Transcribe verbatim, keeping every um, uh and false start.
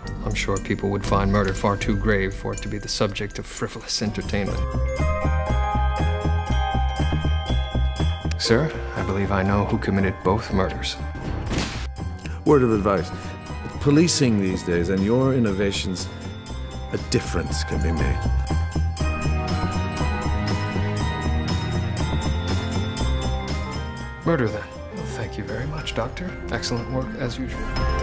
I'm sure people would find murder far too grave for it to be the subject of frivolous entertainment. Sir, I believe I know who committed both murders. Word of advice. With policing these days and your innovations, a difference can be made. Murder, then. Well, thank you very much, Doctor. Excellent work, as usual.